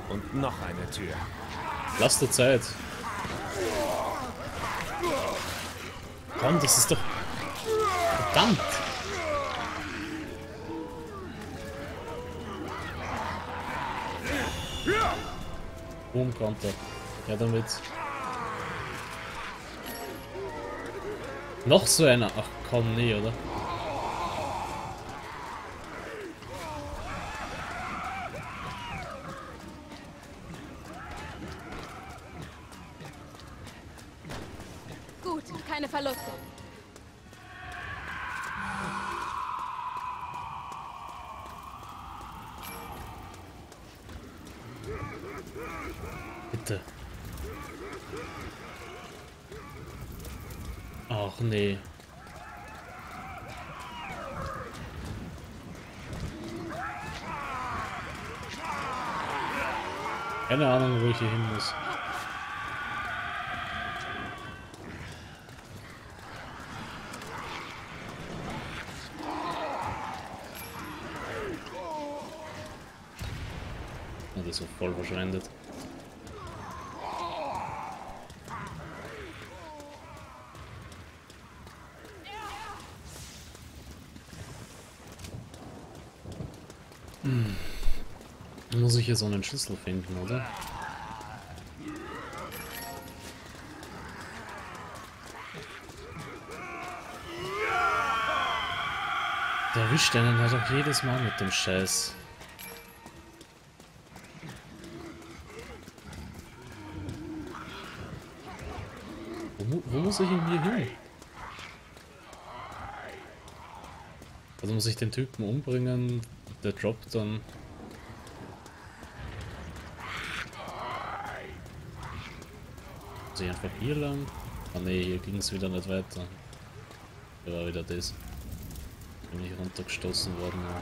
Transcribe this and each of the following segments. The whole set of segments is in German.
Und noch eine Tür. Lass dir Zeit. Komm, das ist doch... Verdammt! Boom, Konter. Ja, damit. Noch so einer. Ach komm, nee, oder? Gut, keine Verluste. Bitte. Ach nee. Keine Ahnung, wo ich hier hin muss. Oh, das war voll verschwendet. Muss ich hier so einen Schlüssel finden, oder? Der erwischt einen halt auch jedes Mal mit dem Scheiß. Wo muss ich denn hier hin? Also muss ich den Typen umbringen, der droppt dann... Muss ich einfach hier lang? Ah ne, hier ging es wieder nicht weiter. Hier war wieder das. Bin ich runtergestoßen worden. Ja.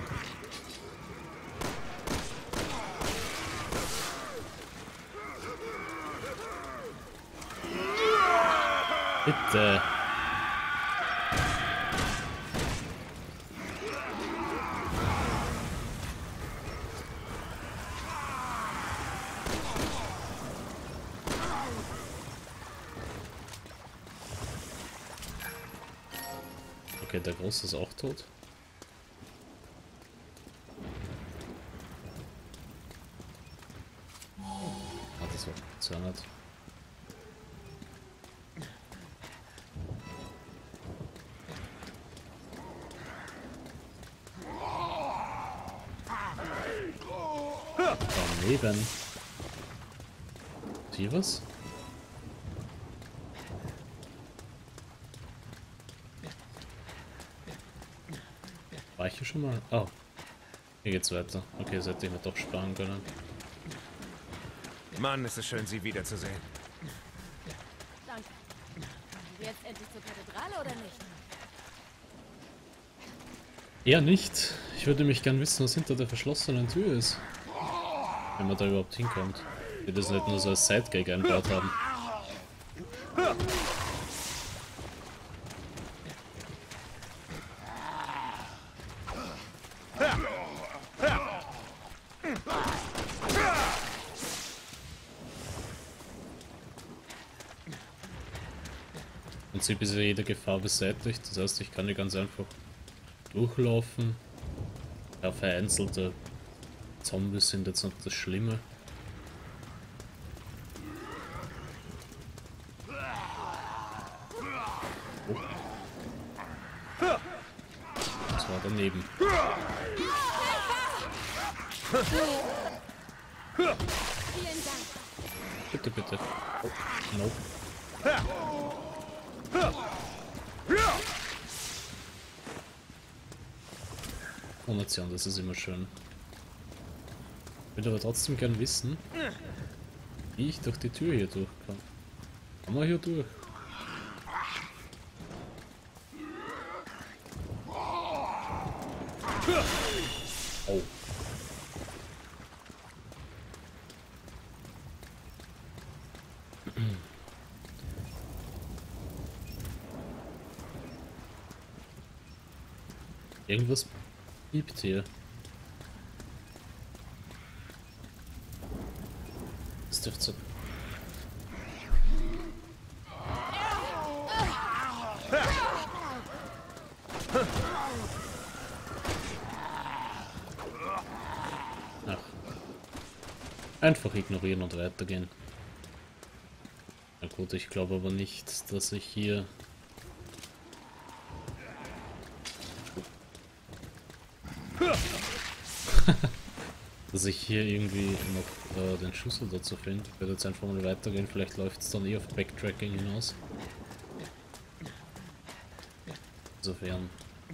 Bitte! Okay, der Große ist auch tot. Ah, das war zu nett. Daneben. Hier was? War ich hier schon mal? Oh. Hier geht's weiter. Okay, das hätte ich mir doch sparen können. Mann, ist es schön, Sie wiederzusehen. Danke. Jetzt endlich zur Kathedrale oder nicht? Eher nicht. Ich würde mich gern wissen, was hinter der verschlossenen Tür ist. Wenn man da überhaupt hinkommt. Wir das nicht nur so als Sidegag einbaut haben. Im Prinzip ist ja jede Gefahr beseitigt, das heißt, ich kann hier ganz einfach durchlaufen. Ja, vereinzelte Zombies sind jetzt noch das Schlimme. Oh. Das war daneben. Vielen Dank. Bitte, bitte. Oh, nope. Formation, das ist immer schön. Ich würde aber trotzdem gern wissen, wie ich durch die Tür hier durch kann. Kann man hier durch? Oh. Irgendwas piept hier. dürfte so. Ach. Einfach ignorieren und weitergehen. Na gut, ich glaube aber nicht, dass ich hier... dass ich hier irgendwie noch den Schlüssel dazu finde. Ich werde jetzt einfach mal weitergehen, vielleicht läuft es dann eh auf Backtracking hinaus. Insofern.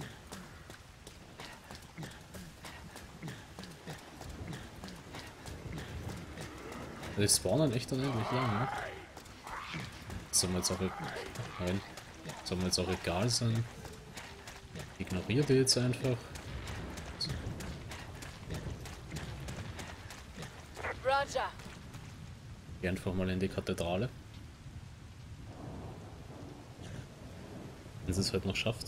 Die spawnen echt unendlich lang, ne? Soll mir jetzt auch nein. Soll mir jetzt auch egal sein. Ignoriere die jetzt einfach. Roger. Geh einfach mal in die Kathedrale. Wenn sie es halt noch schafft.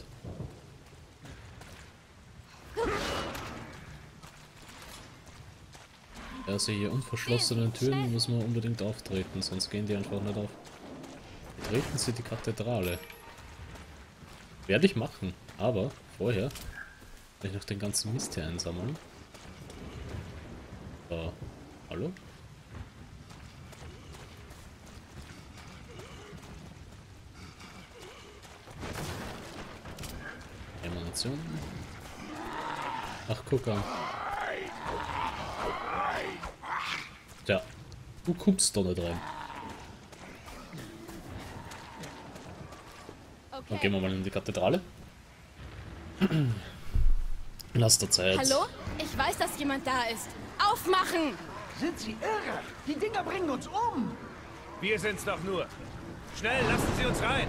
Also hier unverschlossenen Türen muss man unbedingt auftreten, sonst gehen die einfach nicht auf. Betreten Sie die Kathedrale. Werde ich machen, aber vorher werde ich noch den ganzen Mist hier einsammeln. Hallo? Emanation. Ach, guck an. Ja, du kommst doch nicht rein. Dann gehen wir mal in die Kathedrale. Lass der Zeit. Hallo? Ich weiß, dass jemand da ist. Aufmachen! Sind Sie irre? Die Dinger bringen uns um! Wir sind's doch nur. Schnell, lassen Sie uns rein.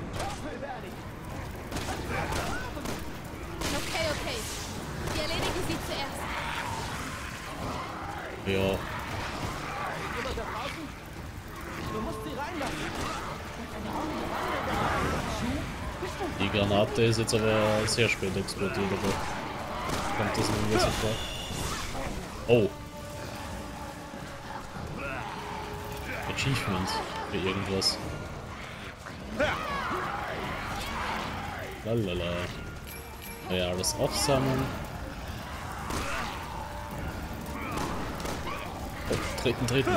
Okay. Wir erledigen sie zuerst. Ja, Jemand da draußen? Du musst sie reinlassen. die Granate ist jetzt aber sehr spät explodiert, aber kommt das irgendwie so vor? Oh. Achievement für irgendwas. Lalala. Ja, alles aufsammeln. Oh, treten.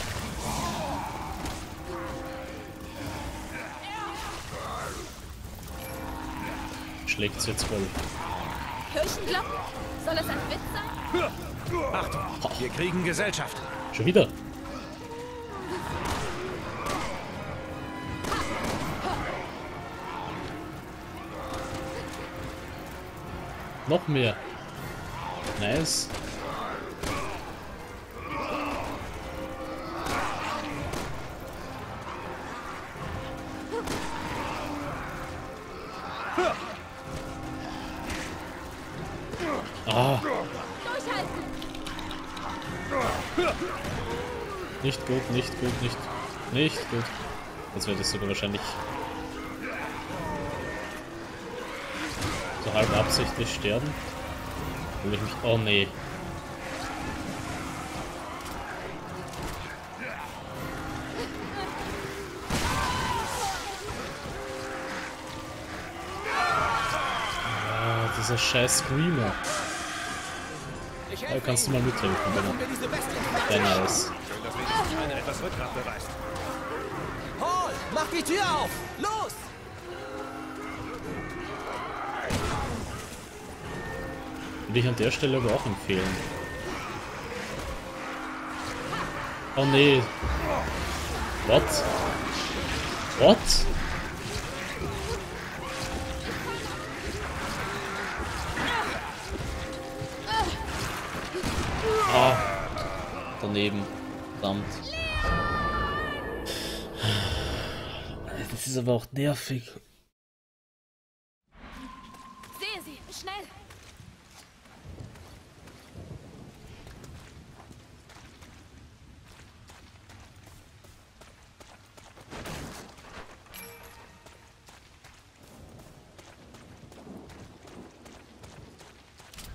Schlägt's jetzt voll. Kirchenglocken? Soll es ein Witz sein? Achtung, wir kriegen Gesellschaft. Schon wieder. Noch mehr. Nice. Ah, Durchhalten! nicht gut, nicht gut. Jetzt wird es sogar wahrscheinlich so halb absichtlich sterben. Will ich mich... Oh nee. Ah, dieser scheiß Screamer. Da kannst du mal mithelfen, wenn er nice. Schön, dass wenigstens einer etwas Rückgrat beweist. Paul, mach die Tür auf! Los! Würde ich an der Stelle aber auch empfehlen. Oh nee. What? What? Ah. Daneben. Verdammt. Das ist aber auch nervig. Sehe sie! Schnell!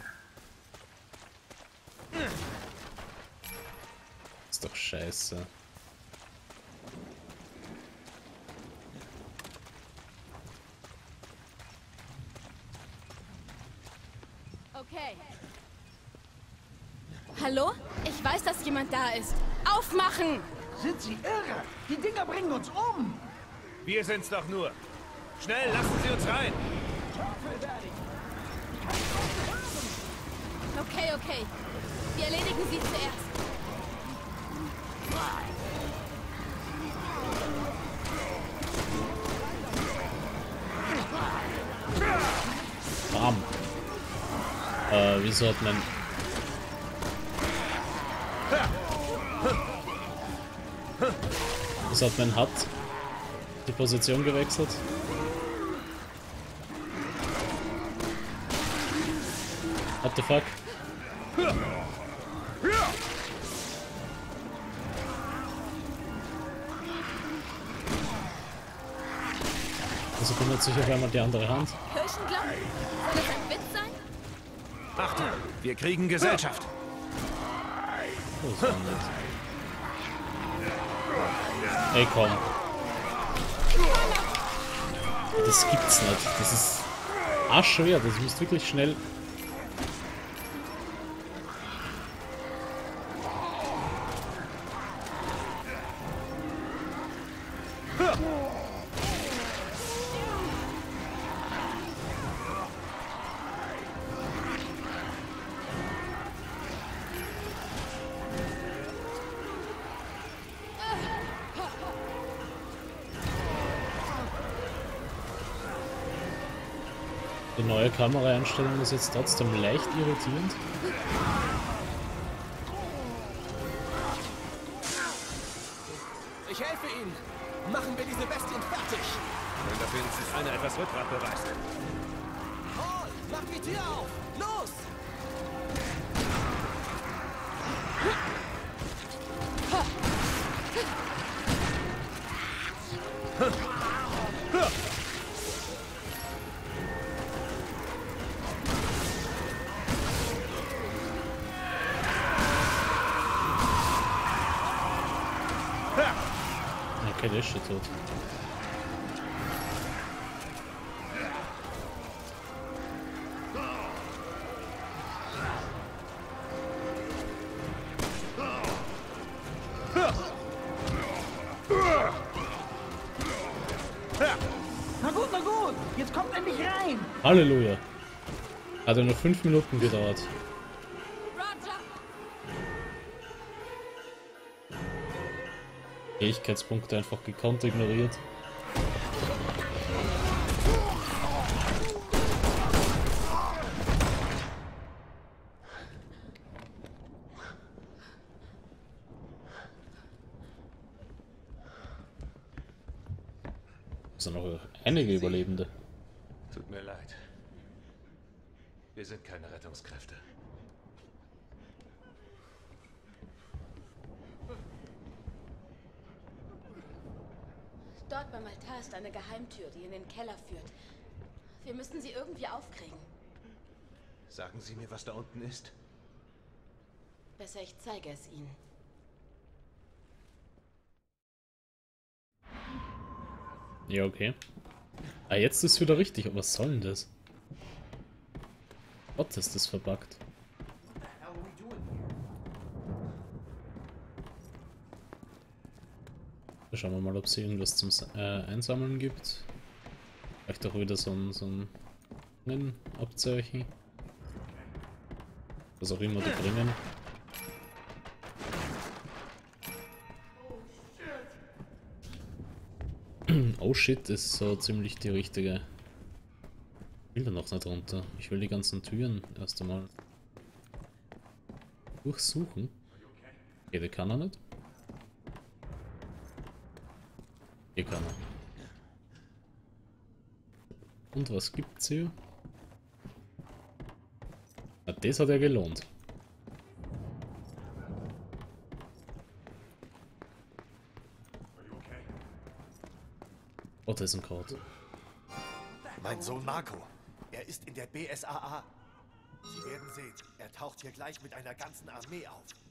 Ist doch scheiße. Hallo? Ich weiß, dass jemand da ist. Aufmachen! Sind Sie irre? Die Dinger bringen uns um! Wir sind's doch nur. Schnell, lassen Sie uns rein. Okay, okay. Wir erledigen sie zuerst. Bam. Wieso hat mein... Wieso hat mein Hut die Position gewechselt? What the fuck? Also kümmert sich auf einmal die andere Hand. Kirchenglocken? Soll das ein Witz sein? Achtung, wir kriegen Gesellschaft. Oh, das war nett. Ey, komm. Das gibt's nicht. Das ist arschschwer. Das muss wirklich schnell... Die neue Kameraeinstellung ist jetzt trotzdem leicht irritierend. Ich helfe Ihnen. Machen wir diese Bestien fertig. Wenn da wenigstens einer etwas Rückgrat beweist. Paul, mach die Tür auf. Los! Okay, der ist schon tot. Na gut. Jetzt kommt endlich rein. Halleluja. Hat ja nur 5 Minuten gedauert. Roger! Fähigkeitspunkte einfach gekonnt ignoriert. Es sind noch einige Überlebende. Tut mir leid. Wir sind keine Rettungskräfte. Dort beim Altar ist eine Geheimtür, die in den Keller führt. Wir müssen sie irgendwie aufkriegen. Sagen Sie mir, was da unten ist? Besser, ich zeige es Ihnen. Ja, okay. Ah, jetzt ist wieder richtig. Aber was soll denn das? Gott, ist das verbuggt. Schauen wir mal, ob es irgendwas zum Einsammeln gibt. Vielleicht auch wieder so ein Abzeichen. Was auch immer die bringen. Oh shit, ist so ziemlich die richtige. Ich will da noch nicht runter. Ich will die ganzen Türen erst einmal durchsuchen. Okay, die kann er nicht. Hier kann er. Und was gibt's hier? Na, das hat ja gelohnt. Oh, da ist ein Code. Mein Sohn Marco. Er ist in der BSAA. Sie werden sehen, er taucht hier gleich mit einer ganzen Armee auf.